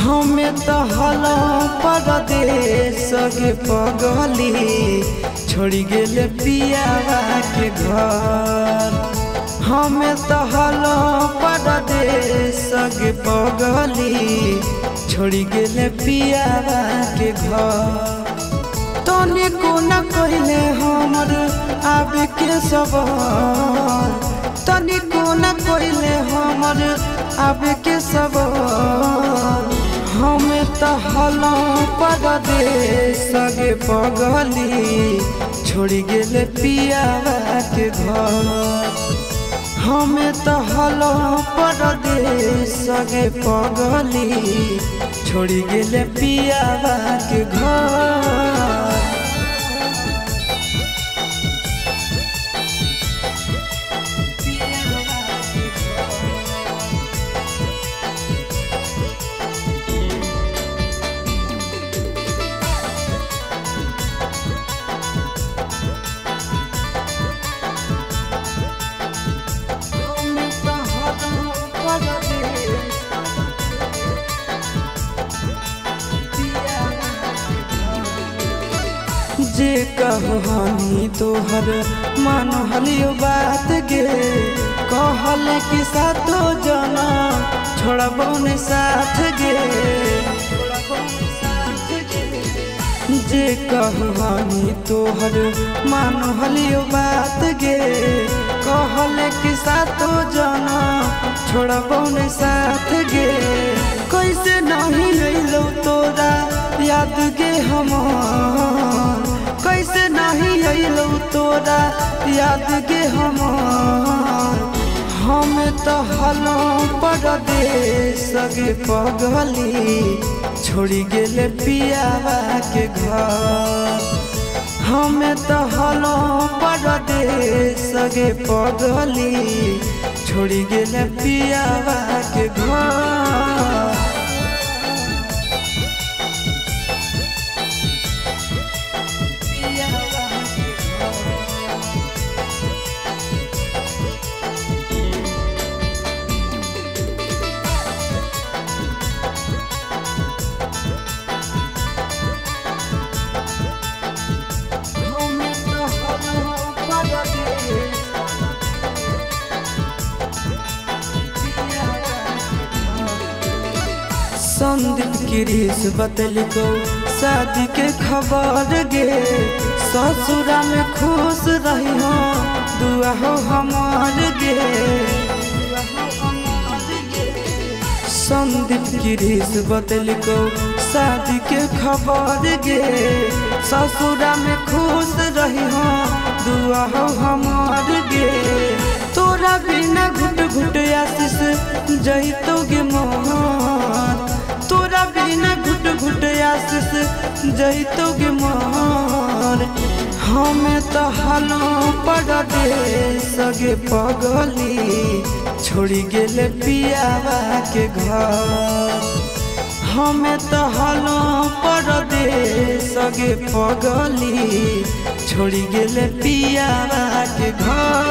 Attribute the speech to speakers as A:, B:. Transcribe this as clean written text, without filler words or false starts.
A: हमें तो हलो परदेश के पगली छोड़ी गेले पियावा के घर। हमें तो हलो परदेश के पगली छोड़ी गेले पियावा के घर। तनी को न कहले हमर आबे के सवाल, तनी को न कहले हमर आबे के सवाल। हमें तो हलो परदेश के पगली छोड़ी गेले पियावा के घर। हमें तो हलो परदेश के पगली छोड़ी गेले पियावा के घर। जे कहनी तोहर मान हलियो बात गे, कहल कि सातो जना छोड़बो ने साथ गे। जे कहनी तोहर मान हलियो बात गे, कहल कि सातो जना छोड़बो ने साथ गे। कैसे नहीं लैलो तोरा याद गे हमार, कैसे नहीं अइलो तोरा याद गे हमार। हमें तो हलो परदेश के पगली छोड़ी गेले पियावा के घर। हमें तो हलो परदेश के पगली छोड़ी गेले पियावा के घर। संदीप गिरीश बतलिको शादी के खबर गे, ससुरा में खुश रही हो दुआ हो हमार गे। संदीप गिरीश बतलिको शादी के खबर गे, ससुरा में खुश रही हो दुआ हो हमार गे। तोरा बिना घुट घुट आशीष जइतो गे मोहन, तोरा बिना घुट घुट आशीष जइतो गे मोहन। हमें तो हलो परदेश के पगली छोड़ी गेले पियावा के घर। हमें तो हलो परदेश के पगली छोड़ी गेले पियावा के घर।